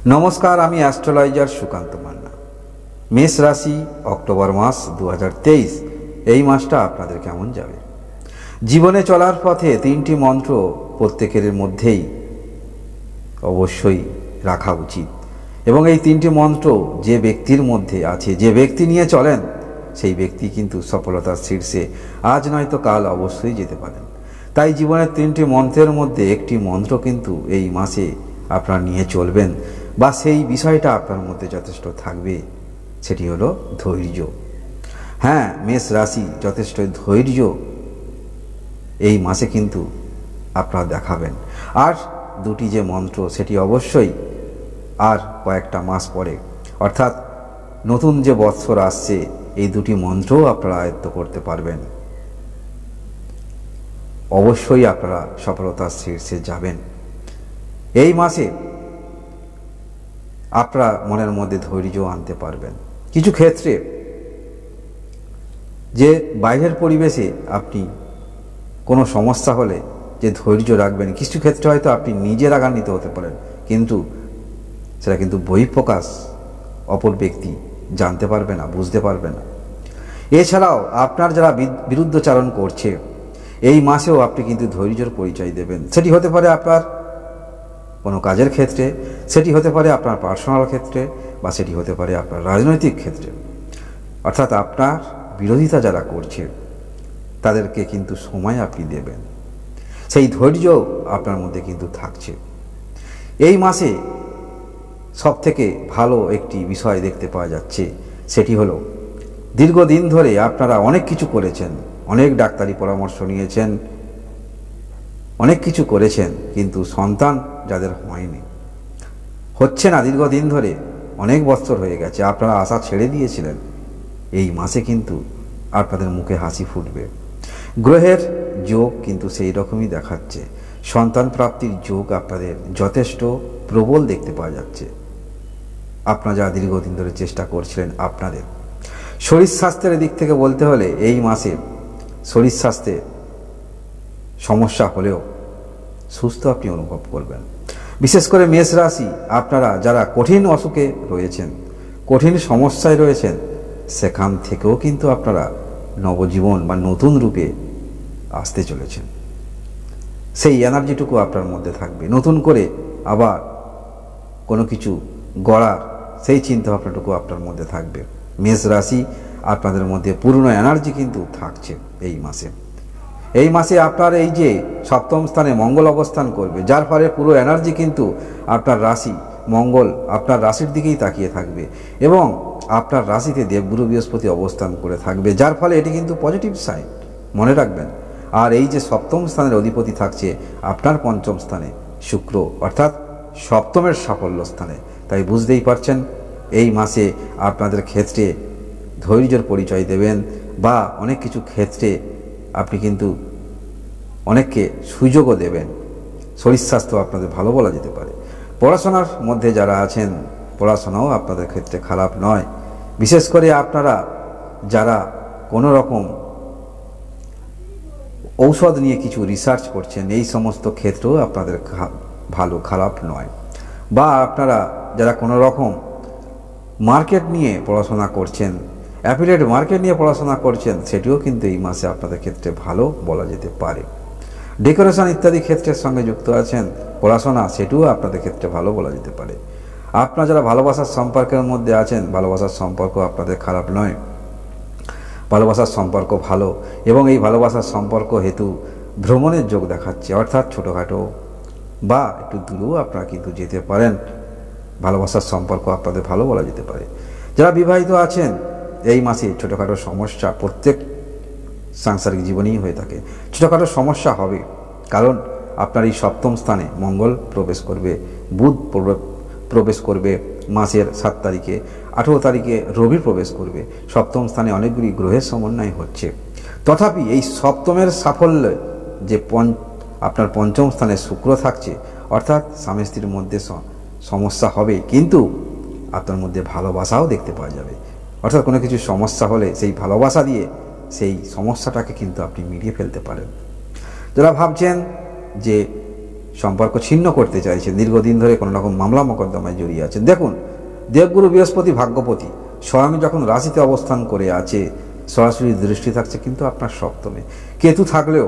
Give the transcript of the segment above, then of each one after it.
নমস্কার, আমি অ্যাস্ট্রোলজার সুকান্ত মান্না। মেষ রাশি, অক্টোবর মাস 2023। এই মাসটা আপনাদের কেমন যাবে? জীবনে চলার পথে তিনটি মন্ত্র প্রত্যেকের মধ্যেই অবশ্যই রাখা উচিত, এবং এই তিনটি মন্ত্র যে ব্যক্তির মধ্যে আছে, যে ব্যক্তি নিয়ে চলেন, সেই ব্যক্তি কিন্তু সফলতার শীর্ষে আজ নয়তো কাল অবশ্যই যেতে পারেন। তাই জীবনের তিনটি মন্ত্রের মধ্যে একটি মন্ত্র কিন্তু এই মাসে আপনারা নিয়ে চলবেন, বা সেই বিষয়টা আপনার মধ্যে যথেষ্ট থাকবে। সেটি হলো ধৈর্য। হ্যাঁ, মেষ রাশি যথেষ্ট ধৈর্য এই মাসে কিন্তু আপনারা দেখাবেন। আর দুটি যে মন্ত্র, সেটি অবশ্যই আর কয়েকটা মাস পরে, অর্থাৎ নতুন যে বৎসর আসছে, এই দুটি মন্ত্রও আপনারা আয়ত্ত করতে পারবেন। অবশ্যই আপনারা সফলতার শীর্ষে যাবেন। এই মাসে আপনারা মনের মধ্যে ধৈর্য আনতে পারবেন। কিছু ক্ষেত্রে যে বাইরের পরিবেশে আপনি কোনো সমস্যা হলে যে ধৈর্য রাখবেন, কিছু ক্ষেত্রে হয়তো আপনি নিজে রাগান্বিত হতে পারেন, কিন্তু সেটা কিন্তু বহিঃপ্রকাশ অপর ব্যক্তি জানতে পারবে না, বুঝতে পারবে না। এছাড়াও আপনার যারা বিরুদ্ধচারণ করছে, এই মাসেও আপনি কিন্তু ধৈর্যের পরিচয় দেবেন। সেটি হতে পারে আপনার কোনো কাজের ক্ষেত্রে, সেটি হতে পারে আপনার পার্সোনাল ক্ষেত্রে, বা সেটি হতে পারে আপনার রাজনৈতিক ক্ষেত্রে। অর্থাৎ আপনার বিরোধিতা যারা করছে, তাদেরকে কিন্তু সময় আপনি দেবেন। সেই ধৈর্য আপনার মধ্যে কিন্তু থাকছে। এই মাসে সবথেকে ভালো একটি বিষয় দেখতে পাওয়া যাচ্ছে, সেটি হলো দীর্ঘদিন ধরে আপনারা অনেক কিছু করেছেন, অনেক ডাক্তারি পরামর্শ নিয়েছেন, অনেক কিছু করেছেন, কিন্তু সন্তান যাদের হয়নি, হচ্ছে না, দীর্ঘদিন ধরে অনেক বছর হয়ে গেছে, আপনারা আশা ছেড়ে দিয়েছিলেন, এই মাসে কিন্তু আপনাদের মুখে হাসি ফুটবে। গ্রহের যোগ কিন্তু সেই রকমই দেখাচ্ছে। সন্তান প্রাপ্তির যোগ আপনাদের যথেষ্ট প্রবল দেখতে পাওয়া যাচ্ছে। আপনারা যারা দীর্ঘদিন ধরে চেষ্টা করছিলেন, আপনাদের শরীর স্বাস্থ্যের দিক থেকে বলতে হলে এই মাসে শরীর স্বাস্থ্যে সমস্যা হলেও সুস্থ আপনি অনুভব করবেন। বিশেষ করে মেষ রাশি, আপনারা যারা কঠিন অসুখে রয়েছেন, কঠিন সমস্যায় রয়েছেন, সেখান থেকেও কিন্তু আপনারা নবজীবন বা নতুন রূপে আসতে চলেছেন। সেই এনার্জিটুকু আপনার মধ্যে থাকবে। নতুন করে আবার কোনো কিছু গড়ার সেই চিন্তাভাবনাটুকু আপনার মধ্যে থাকবে। মেষ রাশি, আপনাদের মধ্যে পুরনো এনার্জি কিন্তু থাকছে এই মাসে। এই মাসে আপনার এই যে সপ্তম স্থানে মঙ্গল অবস্থান করবে, যার ফলে পুরো এনার্জি কিন্তু আপনার রাশি মঙ্গল আপনার রাশির দিকেই তাকিয়ে থাকবে, এবং আপনার রাশিতে দেবগুরু বৃহস্পতি অবস্থান করে থাকবে, যার ফলে এটি কিন্তু পজিটিভ সাইন, মনে রাখবেন। আর এই যে সপ্তম স্থানের অধিপতি থাকছে আপনার পঞ্চম স্থানে শুক্র, অর্থাৎ সপ্তমের সাফল্য স্থানে। তাই বুঝতেই পারছেন, এই মাসে আপনাদের ক্ষেত্রে ধৈর্যের পরিচয় দেবেন, বা অনেক কিছু ক্ষেত্রে আপনি কিন্তু অনেককে সুযোগও দেবেন। শরীর স্বাস্থ্য আপনাদের ভালো বলা যেতে পারে। পড়াশোনার মধ্যে যারা আছেন, পড়াশোনাও আপনাদের ক্ষেত্রে খারাপ নয়। বিশেষ করে আপনারা যারা কোনো রকম ঔষধ নিয়ে কিছু রিসার্চ করছেন, এই সমস্ত ক্ষেত্রেও আপনাদের ভালো, খারাপ নয়। বা আপনারা যারা কোনো রকম মার্কেট নিয়ে পড়াশোনা করছেন, অ্যাফিলিয়েট মার্কেট নিয়ে পড়াশোনা করছেন, সেটিও কিন্তু এই মাসে আপনাদের ক্ষেত্রে ভালো বলা যেতে পারে। ডেকোরেশন ইত্যাদি ক্ষেত্রের সঙ্গে যুক্ত আছেন, পড়াশোনা, সেটিও আপনাদের ক্ষেত্রে ভালো বলা যেতে পারে। আপনারা যারা ভালোবাসার সম্পর্কের মধ্যে আছেন, ভালোবাসার সম্পর্ক আপনাদের খারাপ নয়, ভালোবাসার সম্পর্ক ভালো, এবং এই ভালোবাসার সম্পর্ক হেতু ভ্রমণের যোগ দেখাচ্ছে, অর্থাৎ ছোটোখাটো বা একটু দূরেও আপনারা কিন্তু যেতে পারেন। ভালোবাসার সম্পর্ক আপনাদের ভালো বলা যেতে পারে। যারা বিবাহিত আছেন, এই মাসে ছোটোখাটো সমস্যা প্রত্যেক সাংসারিক জীবনেই হয়ে থাকে। ছোটোখাটো সমস্যা হবে, কারণ আপনার এই সপ্তম স্থানে মঙ্গল প্রবেশ করবে, বুধ প্রবেশ করবে মাসের 7 তারিখে, 18 তারিখে রবি প্রবেশ করবে। সপ্তম স্থানে অনেকগুলি গ্রহের সমন্বয় হচ্ছে। তথাপি এই সপ্তমের সাফল্য যে আপনার পঞ্চম স্থানে শুক্র থাকছে, অর্থাৎ স্বামী স্ত্রীর মধ্যে সমস্যা হবে, কিন্তু আপনার মধ্যে ভালোবাসাও দেখতে পাওয়া যাবে। অর্থাৎ কোনো কিছু সমস্যা হলে সেই ভালোবাসা দিয়ে সেই সমস্যাটাকে কিন্তু আপনি মিটিয়ে ফেলতে পারেন। যারা ভাবছেন যে সম্পর্ক ছিন্ন করতে চাইছেন, দীর্ঘদিন ধরে কোনো রকম মামলা মোকদ্দমায় জড়িয়ে আছেন। দেখুন, দেবগুরু বৃহস্পতি ভাগ্যপতি স্বয়ং যখন রাশিতে অবস্থান করে আছে, সরাসরি দৃষ্টি থাকছে কিন্তু আপনার সপ্তমে। কেতু থাকলেও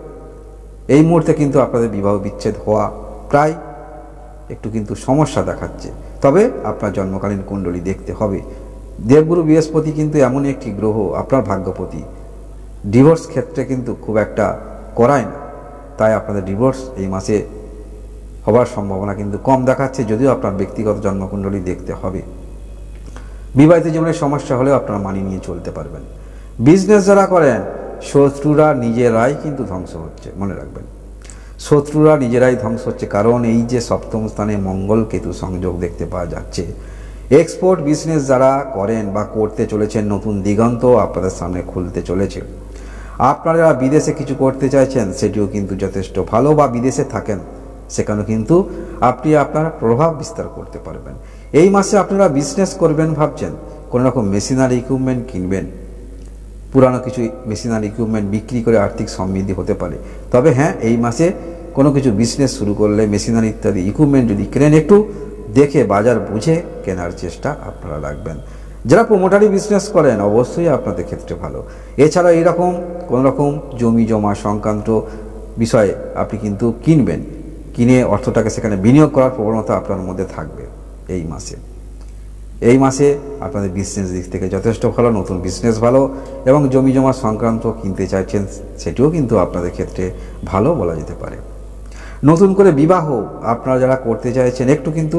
এই মুহূর্তে কিন্তু আপনাদের বিবাহ বিচ্ছেদ হওয়া প্রায় একটু কিন্তু সমস্যা দেখাচ্ছে। তবে আপনার জন্মকালীন কুণ্ডলী দেখতে হবে। দেবগুরু বৃহস্পতি কিন্তু এমন একটি গ্রহ, আপনার ভাগ্যপতি, ডিভোর্স ক্ষেত্রে কিন্তু খুব একটা করায় না। তাই আপনাদের ডিভোর্স এই মাসে হবার সম্ভাবনা কিন্তু কম দেখাচ্ছে, যদিও আপনার ব্যক্তিগত জন্মকুণ্ডলী দেখতে হবে। বিবাহিত জীবনের সমস্যা হলেও আপনারা মানিয়ে নিয়ে চলতে পারবেন। বিজনেস যারা করেন, শত্রুরা নিজেরাই কিন্তু ধ্বংস হচ্ছে, মনে রাখবেন। শত্রুরা নিজেরাই ধ্বংস হচ্ছে, কারণ এই যে সপ্তম স্থানে মঙ্গল কেতু সংযোগ দেখতে পাওয়া যাচ্ছে। এক্সপোর্ট বিজনেস যারা করেন বা করতে চলেছেন, নতুন দিগন্ত আপনাদের সামনে খুলতে চলেছে। আপনারা বিদেশে কিছু করতে চাইছেন, সেটিও কিন্তু যথেষ্ট ভালো, বা বিদেশে থাকেন সেখানেও কিন্তু আপনি আপনার প্রভাব বিস্তার করতে পারবেন। এই মাসে আপনারা বিজনেস করবেন ভাবছেন, কোনো রকম মেশিনারি ইকুইপমেন্ট কিনবেন, পুরানো কিছু মেশিনারি ইকুইপমেন্ট বিক্রি করে আর্থিক সমৃদ্ধি হতে পারে। তবে হ্যাঁ, এই মাসে কোনো কিছু বিজনেস শুরু করলে মেশিনারি ইত্যাদি ইকুইপমেন্ট যদি কেনেন, একটু দেখে বাজার বুঝে কেনার চেষ্টা আপনারা রাখবেন। যারা প্রোমোটারি বিজনেস করেন, অবশ্যই আপনাদের ক্ষেত্রে ভালো। এছাড়া এইরকম কোনো রকম জমি জমা সংক্রান্ত বিষয়ে আপনি কিন্তু কিনবেন, কিনে অর্থটাকে সেখানে বিনিয়োগ করার প্রবণতা আপনার মধ্যে থাকবে এই মাসে। এই মাসে আপনাদের বিজনেস দিক থেকে যথেষ্ট ভালো, নতুন বিজনেস ভালো, এবং জমি জমা সংক্রান্ত কিনতে চাইছেন, সেটিও কিন্তু আপনাদের ক্ষেত্রে ভালো বলা যেতে পারে। নতুন করে বিবাহ আপনারা যারা করতে চাইছেন, একটু কিন্তু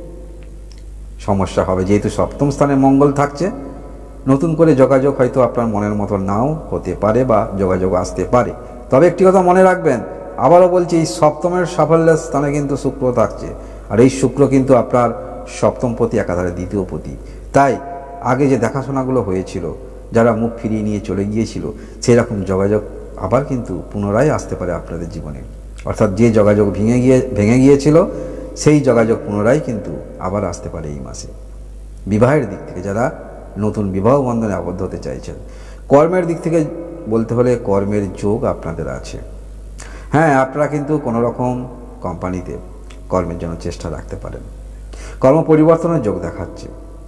সমস্যা হবে, যেহেতু সপ্তম স্থানে মঙ্গল থাকছে। নতুন করে যোগাযোগ হয়তো আপনার মনের মতো নাও হতে পারে, বা যোগাযোগ আসতে পারে। তবে একটি কথা মনে রাখবেন, আবারও বলছি, এই সপ্তমের সাফল্যের স্থানে কিন্তু শুক্র থাকছে, আর এই শুক্র কিন্তু আপনার সপ্তম পতি, একাধারে দ্বিতীয় পতি। তাই আগে যে দেখাশোনাগুলো হয়েছিল, যারা মুখ ফিরিয়ে নিয়ে চলে গিয়েছিল, সেই রকম যোগাযোগ আবার কিন্তু পুনরায় আসতে পারে আপনাদের জীবনে। অর্থাৎ যে যোগাযোগ ভেঙে গিয়েছিল, সেই যোগাযোগ পুনরায় কিন্তু আবার আসতে পারে এই মাসে। বিবাহের দিক থেকে যারা নতুন বিবাহ বন্ধনে আবদ্ধ হতে চাইছেন, কর্মের দিক থেকে বলতে হলে কর্মের যোগ আপনাদের আছে। হ্যাঁ, আপনারা কিন্তু কোনো রকম কোম্পানিতে কর্মের জন্য চেষ্টা রাখতে পারেন। কর্ম পরিবর্তনের যোগ দেখাচ্ছে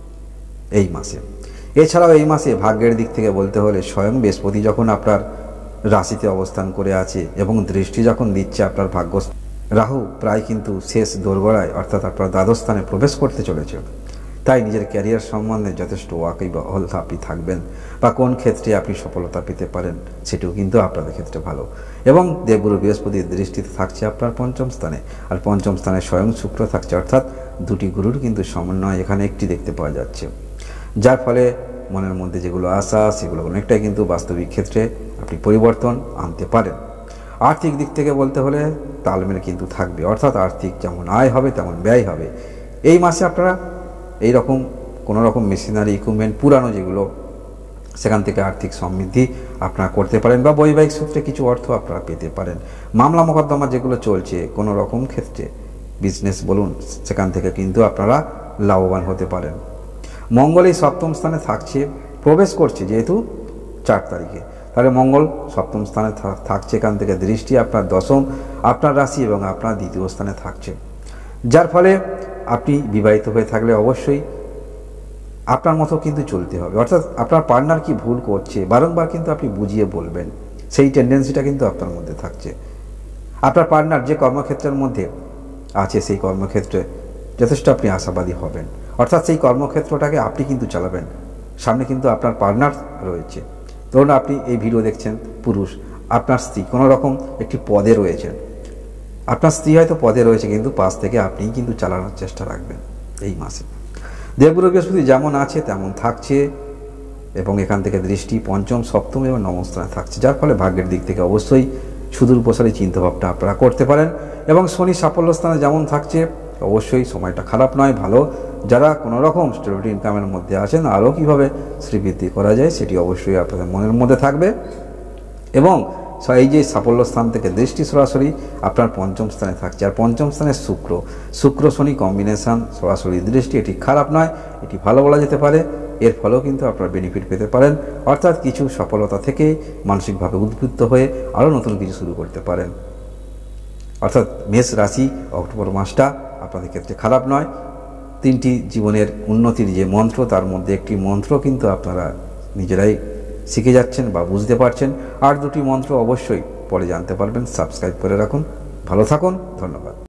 এই মাসে। এছাড়াও এই মাসে ভাগ্যের দিক থেকে বলতে হলে স্বয়ং বৃহস্পতি যখন আপনার রাশিতে অবস্থান করে আছে এবং দৃষ্টি যখন দিচ্ছে আপনার ভাগ্য, রাহু প্রায় কিন্তু শেষ দোরগোড়ায়, অর্থাৎ আপনার দ্বাদশ স্থানে প্রবেশ করতে চলেছে। তাই নিজের ক্যারিয়ার সম্বন্ধে যথেষ্ট ওয়াকিবহাল আপনি থাকবেন, বা কোন ক্ষেত্রে আপনি সফলতা পেতে পারেন সেটিও কিন্তু আপনাদের ক্ষেত্রে ভালো। এবং দেবগুরু বৃহস্পতির দৃষ্টিতে থাকছে আপনার পঞ্চম স্থানে, আর পঞ্চম স্থানে স্বয়ং শুক্র থাকছে, অর্থাৎ দুটি গুরুর কিন্তু সমন্বয় এখানে একটি দেখতে পাওয়া যাচ্ছে। যার ফলে মনের মধ্যে যেগুলো আশা, সেগুলো অনেকটাই কিন্তু বাস্তবিক ক্ষেত্রে আপনি পরিবর্তন আনতে পারেন। আর্থিক দিক থেকে বলতে হলে তালমেল কিন্তু থাকবে, অর্থাৎ আর্থিক যেমন আয় হবে তেমন ব্যয় হবে। এই মাসে আপনারা এই রকম কোনো রকম মেশিনারি ইকুইপমেন্ট পুরানো যেগুলো, সেখান থেকে আর্থিক সমৃদ্ধি আপনারা করতে পারেন, বা বৈবাহিক সূত্রে কিছু অর্থ আপনারা পেতে পারেন। মামলা মোকদ্দমা যেগুলো চলছে কোনো রকম ক্ষেত্রে, বিজনেস বলুন, সেখান থেকে কিন্তু আপনারা লাভবান হতে পারেন। মঙ্গল এই সপ্তম স্থানে থাকছে, প্রবেশ করছে যেহেতু 4 তারিখে, তাহলে মঙ্গল সপ্তম স্থানে থাকছে। এখান থেকে দৃষ্টি আপনার দশম, আপনার রাশি এবং আপনার দ্বিতীয় স্থানে থাকছে। যার ফলে আপনি বিবাহিত হয়ে থাকলে অবশ্যই আপনার মতো কিন্তু চলতে হবে, অর্থাৎ আপনার পার্টনার কি ভুল করছে বারংবার কিন্তু আপনি বুঝিয়ে বলবেন, সেই টেন্ডেন্সিটা কিন্তু আপনার মধ্যে থাকছে। আপনার পার্টনার যে কর্মক্ষেত্রের মধ্যে আছে, সেই কর্মক্ষেত্রে যথেষ্ট আপনি আশাবাদী হবেন, অর্থাৎ সেই কর্মক্ষেত্রটাকে আপনি কিন্তু চালাবেন। সামনে কিন্তু আপনার পার্টনার রয়েছে। ধরুন আপনি এই ভিডিও দেখছেন, পুরুষ, আপনার স্ত্রী কোনো রকম একটি পদে রয়েছেন, আপনার স্ত্রী হয়তো পদে রয়েছে, কিন্তু পাশ থেকে আপনিই কিন্তু চালানোর চেষ্টা রাখবেন এই মাসে। দেবগুরু বৃহস্পতি যেমন আছে তেমন থাকছে, এবং এখান থেকে দৃষ্টি পঞ্চম, সপ্তম এবং নবম স্থানে থাকছে। যার ফলে ভাগ্যের দিক থেকে অবশ্যই সুদূর প্রসারী চিন্তাভাবনা আপনারা করতে পারেন। এবং শনি সাফল্য স্থানে যেমন থাকছে, অবশ্যই সময়টা খারাপ নয়, ভালো। যারা কোনো রকম স্টেবিলিটি ইনকামের মধ্যে আছেন, আরও কীভাবে শ্রীবৃদ্ধি করা যায় সেটি অবশ্যই আপনাদের মনের মধ্যে থাকবে। এবং এই যে সাফল্য স্থান থেকে দৃষ্টি সরাসরি আপনার পঞ্চম স্থানে থাকছে, আর পঞ্চম স্থানে শুক্র শনি কম্বিনেশন, সরাসরি দৃষ্টি, এটি খারাপ নয়, এটি ভালো বলা যেতে পারে। এর ফলেও কিন্তু আপনারা বেনিফিট পেতে পারেন, অর্থাৎ কিছু সফলতা থেকে মানসিকভাবে উদ্বুদ্ধ হয়ে আরও নতুন কিছু শুরু করতে পারেন। অর্থাৎ মেষ রাশি অক্টোবর মাসটা আপনাদের ক্ষেত্রে খারাপ নয়। 3টি জীবনের উন্নতির যে মন্ত্র, তার মধ্যে একটি মন্ত্র কিন্তু আপনারা নিজেরাই শিখে যাচ্ছেন বা বুঝতে পারছেন। আর 2টি মন্ত্র অবশ্যই পরে জানতে পারবেন। সাবস্ক্রাইব করে রাখুন। ভালো থাকুন। ধন্যবাদ।